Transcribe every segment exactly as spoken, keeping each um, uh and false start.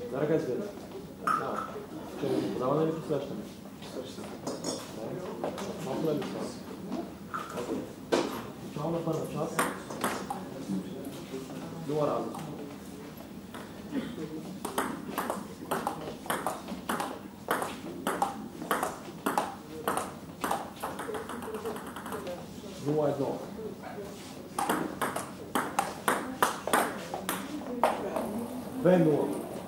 Зараз kaj zvijek? Če bi podavljeno ili posvešteno? Malo da bi čas. Čao na prvo čas. Druga razlika. Nula jedno. Dve nula.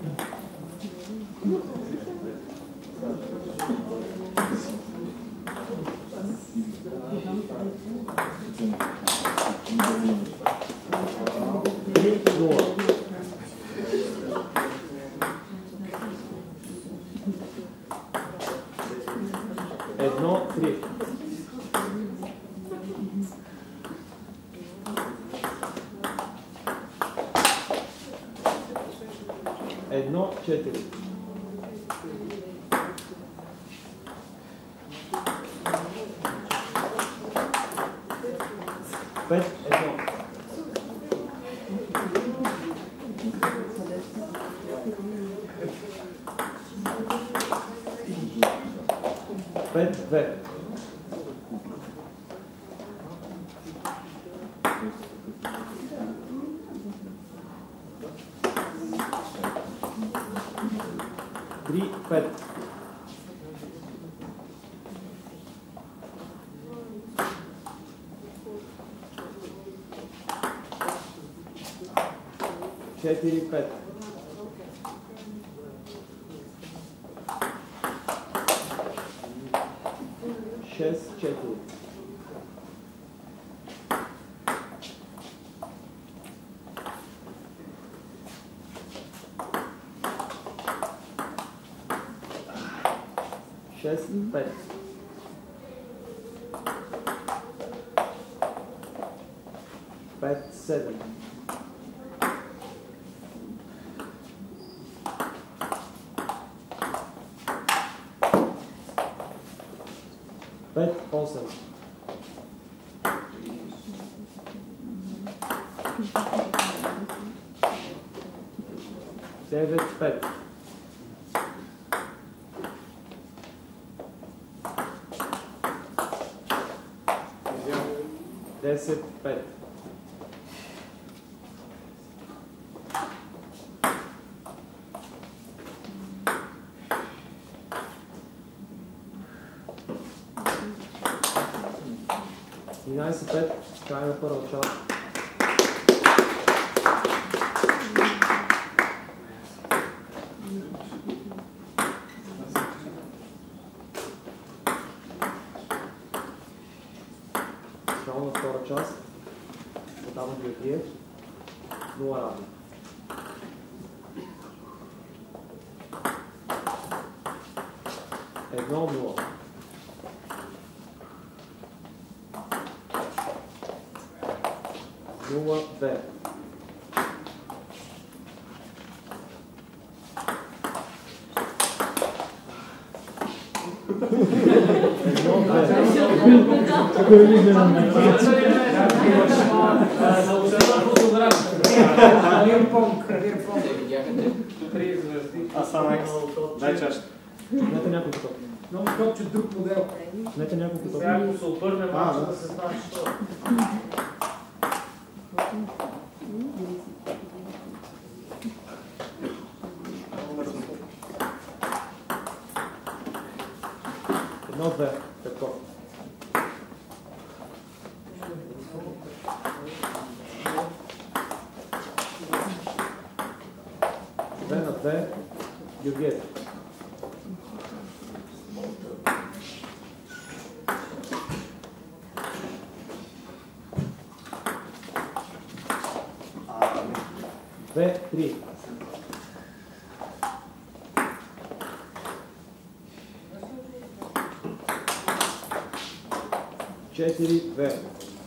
Tri nula. Едно три. Едно четири. Пет едно. Пет две. Три пет. Четири пет. Шест четири. Шест пет. Пет седем. Пет осем. Девет пет. Десет пет. единайсет пет. Край на първа част. Начало на втора част. Оттам ги открие. Нула равно. Едно нула. Нула две. Едно А само екс. Дай чаш. Снете няколко топки. Много топче друг модел. Снете няколко топки. Сега ако се обърне малко да се знае, що. Едно две. Петко. Две на две. Георгиев. Две, три. Четири, две.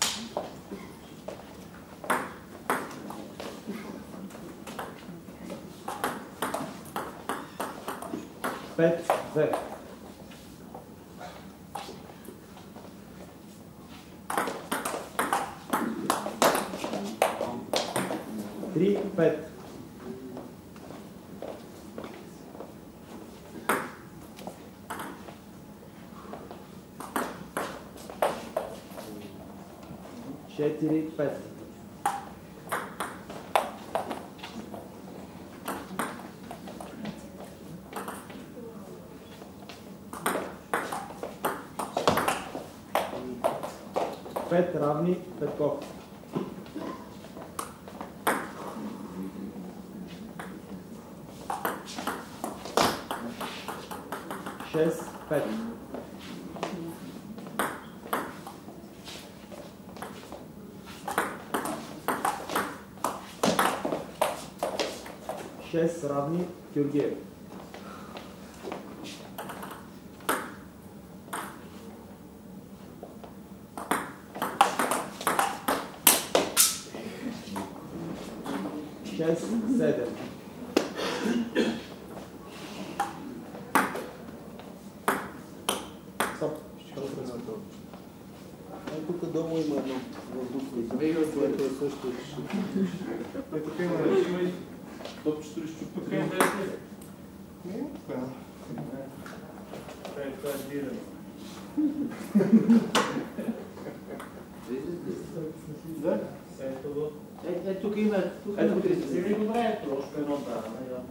Пет, две. Три, пет. четири, пет. Пет равни, Петков. Шест, пет. Шест равни, Георгиев. Шест, седем. Стоп. Ай, тук долу има едно в дупка, което е също. Е, тук има и топчето ли щупи? Тук е десет. Не, така. Е, това е дирен. Да? Ето го. Е, тук има. Ето ти си ли добре, трошка едно да.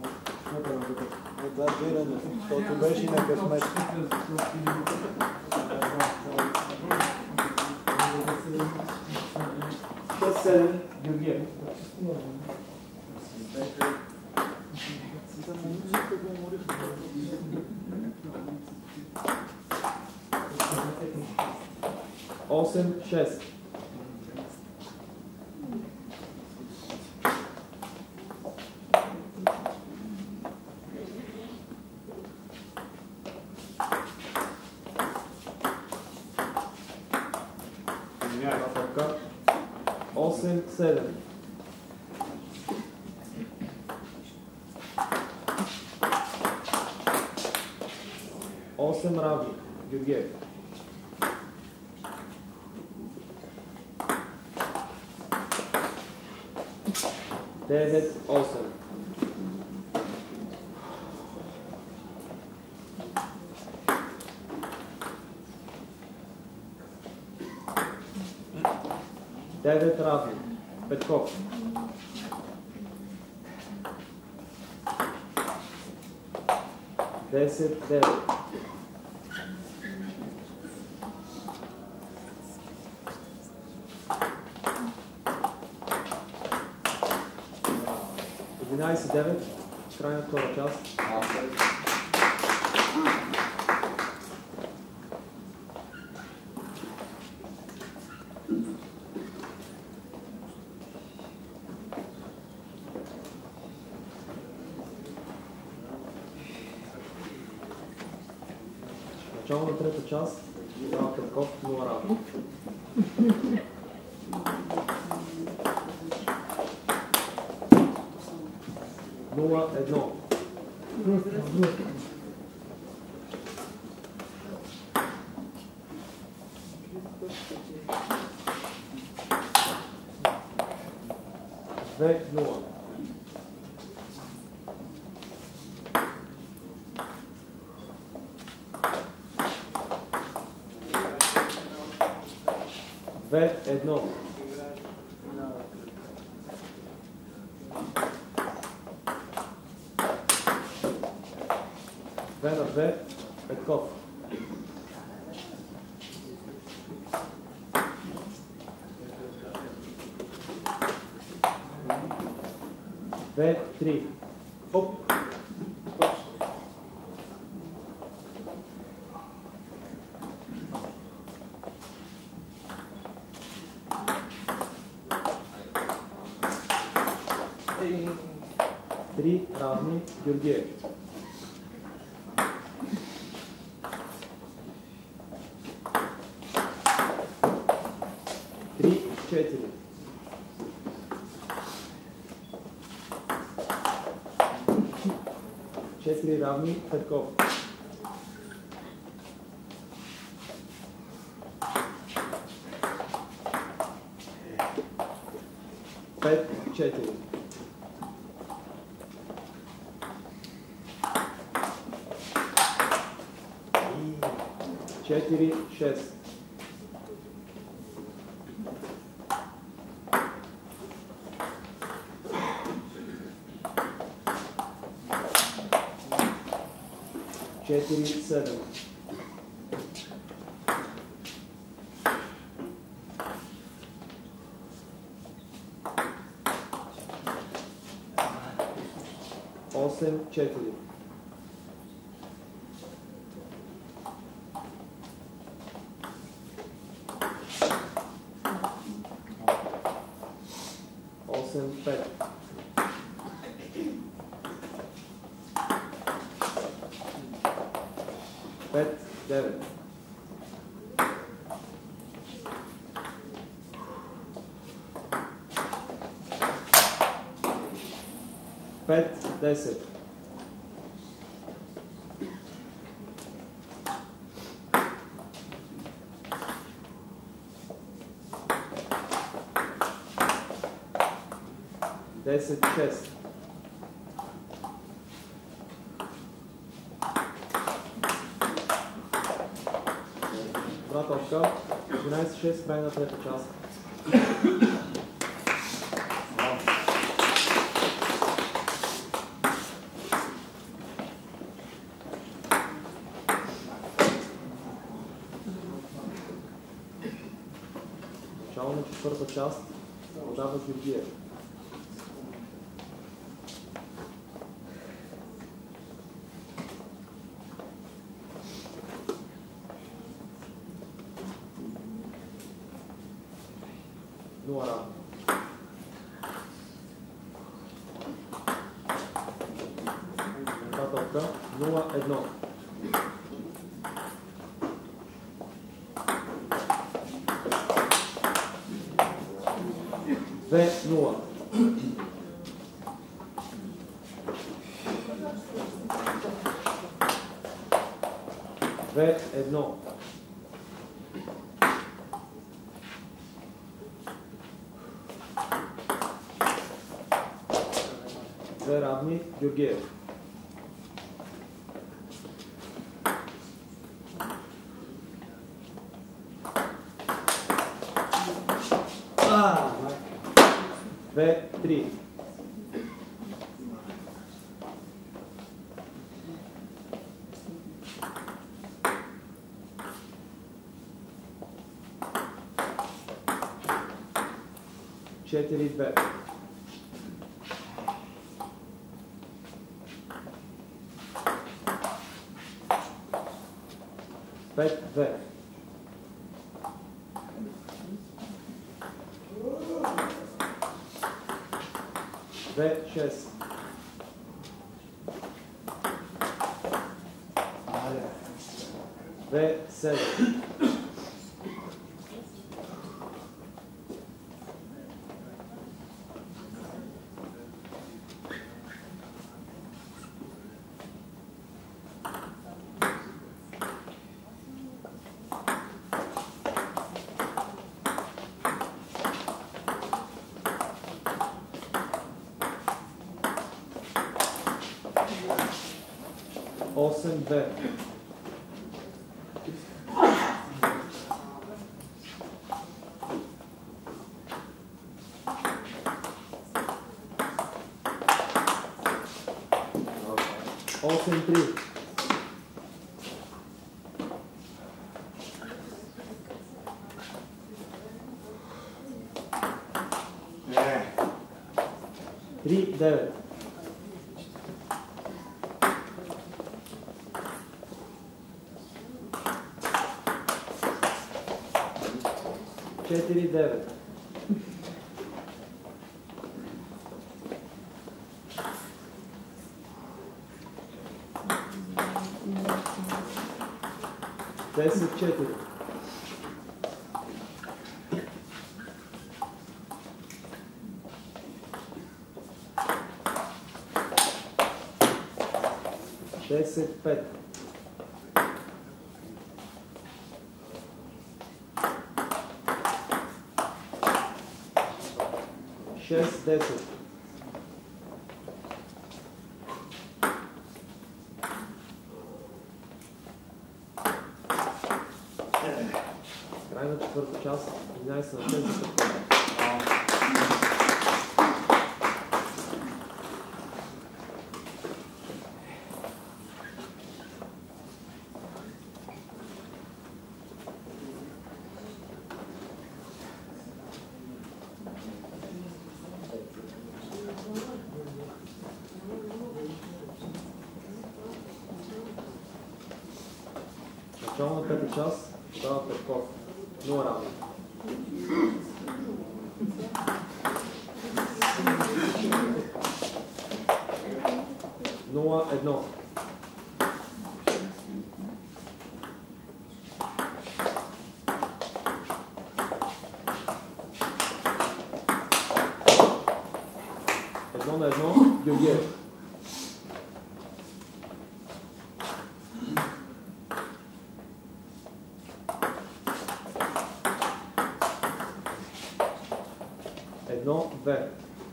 Е, това е диране, защото беше на късмет. Шест, седем, Георгиев. Осем, шест. Осем, седем. Осем равни, Георгиев. Девет, осем. Девет равни, Петков. Десет, девет. Единайсет, девет. Край на втора част. Начало на трета част. Дава Петков, нула равни. Нула, едно. Две, нула. Две, едно. Две на две, Петков. Две, три. Оп. Три равни, Георгиев. Три, четири. Четири равни, Петков. Пет, четири. четири, шест. четири седем. осем четири. осем пет. пет девет. пет десет. десет шест. Два точка. единайсет шест, край на трета част. Начало на четвърта част. Отдава Георгиев. Нула равно. Два топка. Нула едно. Две нула. Две едно. Две равни. Георгиев. Две три. Четири две. Пет две. Две шест. Две седем. осем две. осем три. три девет. четири девет. десет четири. десет пет. шест десет. Край на четвърта част, единайсет на шест за такова. Начало на пета част става Петков. Нула равни. Нула едно. Едно на едно, Георгиев. Едно, две.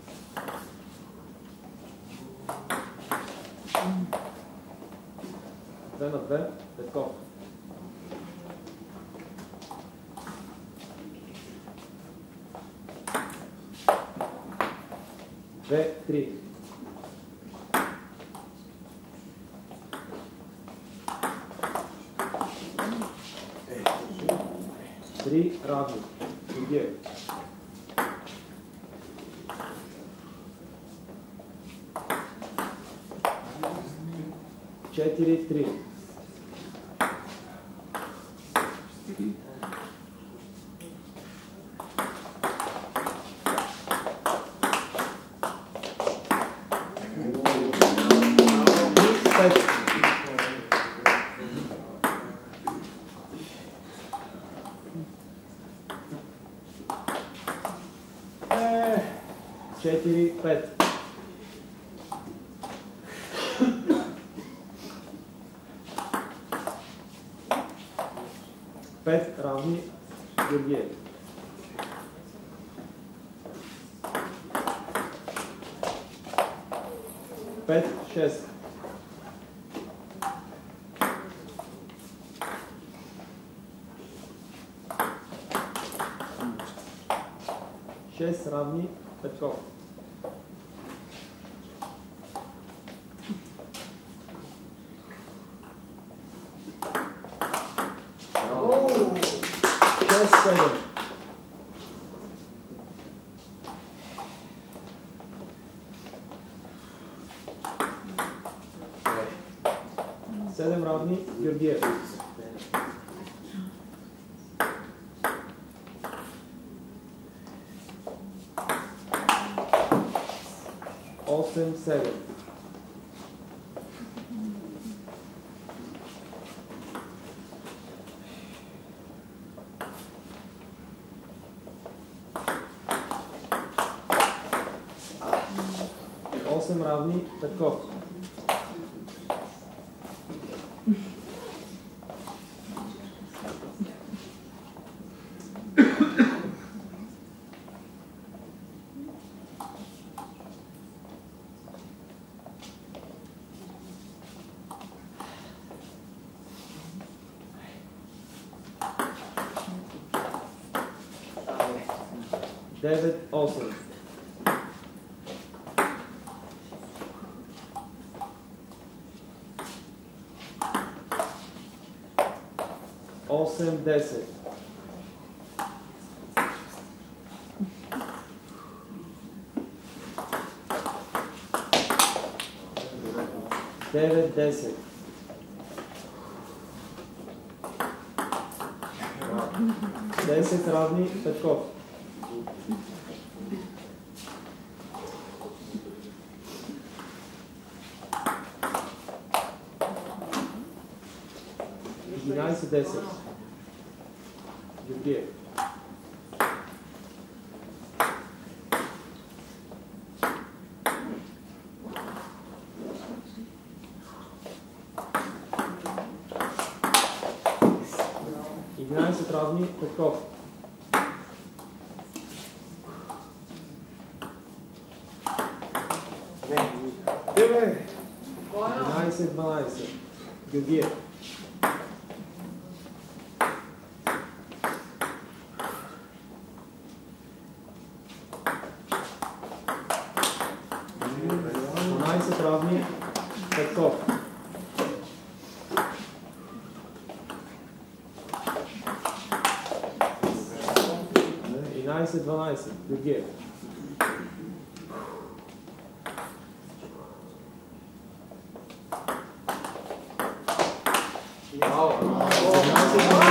Две на две, Петков. Две, три. Три равни. Георгиев. Четири, три. Пет. Четири, пет. Пет равни, Георгиев. Пет, шест. Шест равни, Петков. Шест, седем. Седем равни, Георгиев. Осем, седем. Осем равни, Петков. Девет, осем. Осем, десет. Девет, десет. Десет равни, Петков. Единайсет, десет. Георгиев. Единайсет равни, Петков. Единайсет, дванайсет. Георгиев. дванайсет равни, Петков. единайсет, дванайсет. Георгиев. Wow. Браво!